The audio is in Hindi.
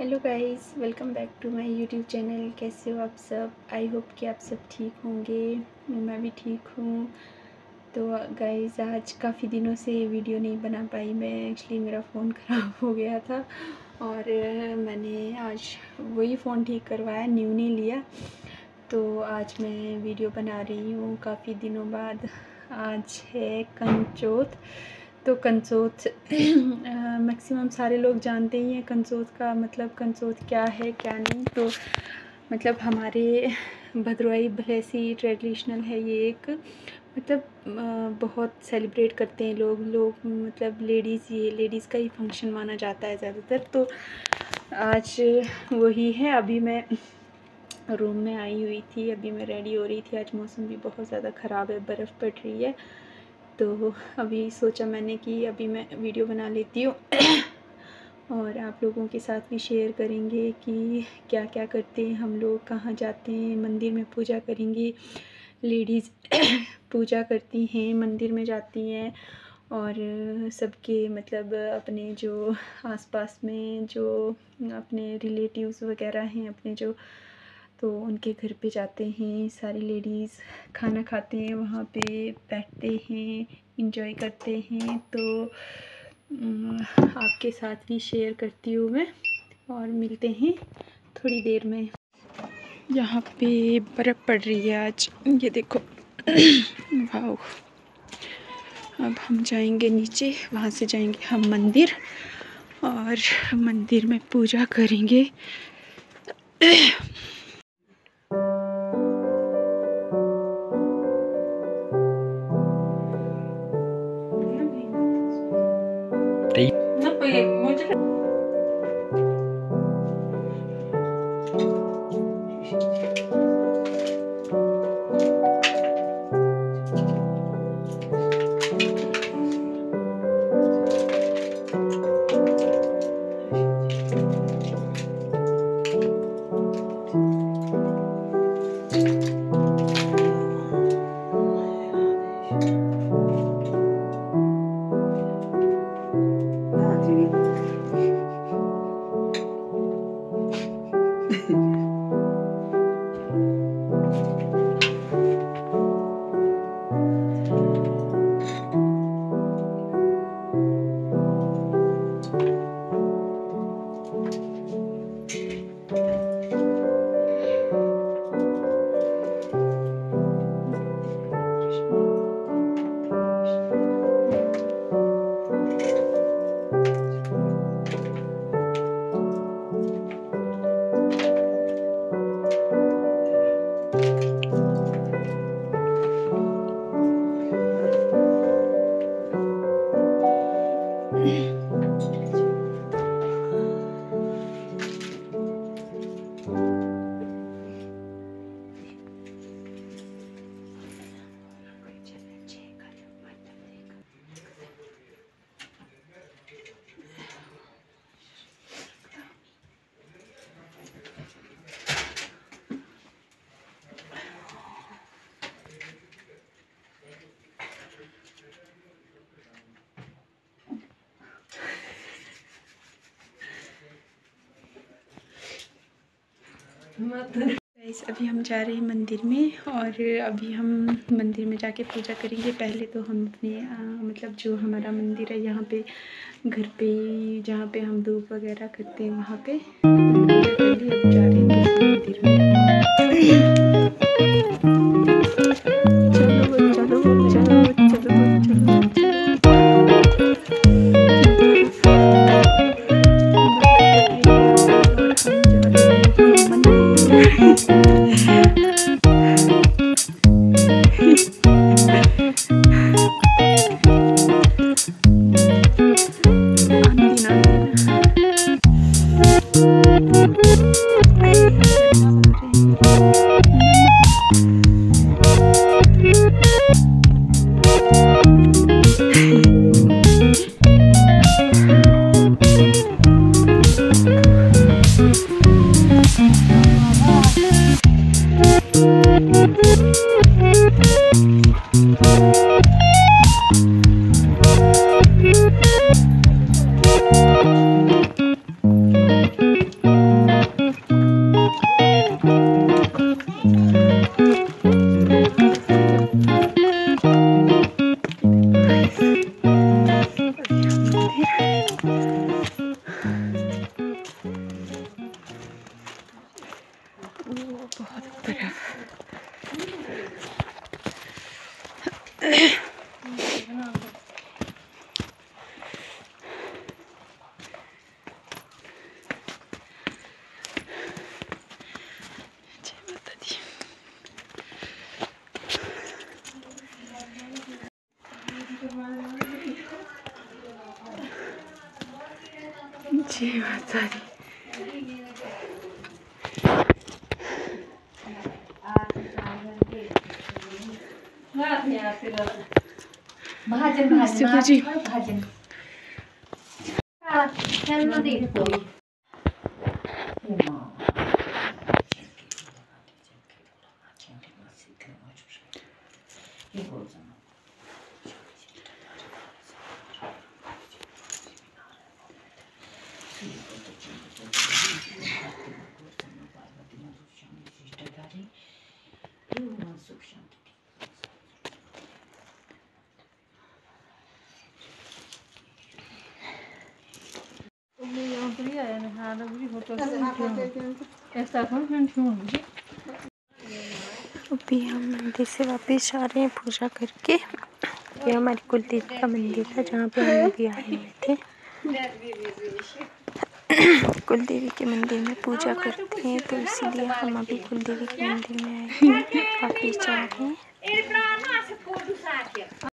Hello guys, welcome back to my YouTube channel. कैसे हो आप सब? आई होप कि आप सब ठीक होंगे। मैं भी ठीक हूँ। तो गाइस, आज काफ़ी दिनों से वीडियो नहीं बना पाई मैं। एक्चुअली मेरा फ़ोन ख़राब हो गया था और मैंने आज वही फ़ोन ठीक करवाया, न्यू नहीं लिया। तो आज मैं वीडियो बना रही हूँ काफ़ी दिनों बाद। आज है कंचोत। तो कंचोत मैक्सिमम सारे लोग जानते ही हैं कंचोत का मतलब, कंचोत क्या है क्या नहीं। तो मतलब हमारे भदरवाही भैंसी ट्रेडिशनल है ये एक, मतलब बहुत सेलिब्रेट करते हैं लोग मतलब लेडीज़, ये लेडीज़ का ही फंक्शन माना जाता है ज़्यादातर। तो आज वही है। अभी मैं रूम में आई हुई थी, अभी मैं रेडी हो रही थी। आज मौसम भी बहुत ज़्यादा ख़राब है, बर्फ़ पड़ रही है। तो अभी सोचा मैंने कि अभी मैं वीडियो बना लेती हूँ और आप लोगों के साथ भी शेयर करेंगे कि क्या क्या करते हैं हम लोग, कहाँ जाते हैं। मंदिर में पूजा करेंगी लेडीज़ पूजा करती हैं, मंदिर में जाती हैं और सबके मतलब अपने जो आसपास में जो अपने रिलेटिव्स वगैरह हैं अपने जो, तो उनके घर पे जाते हैं सारी लेडीज़, खाना खाते हैं, वहाँ पे बैठते हैं, इंजॉय करते हैं। तो आपके साथ भी शेयर करती हूँ मैं और मिलते हैं थोड़ी देर में। यहाँ पे बर्फ़ पड़ रही है आज, ये देखो वाओ। अब हम जाएंगे नीचे, वहाँ से जाएंगे हम मंदिर और मंदिर में पूजा करेंगे। गाइस, अभी हम जा रहे हैं मंदिर में और अभी हम मंदिर में जाके पूजा करेंगे। पहले तो हम अपने मतलब जो हमारा मंदिर है यहाँ पे, घर पे जहाँ पे हम धूप वगैरह करते हैं वहाँ पे पूजा कर ली। अब जा रहे हैं मंदिर में। चलो चलो चलो चलो चलो। बच्ची है बहुत सारी। अभी हम मंदिर से वापस आ रहे हैं पूजा करके। ये हमारी कुलदेवी का मंदिर था जहाँ पे हम भी आए हुए थे। कुलदेवी के मंदिर में पूजा करते हैं तो इसीलिए हम अभी कुलदेवी के मंदिर में आए हैं, वापस जा रहे हैं।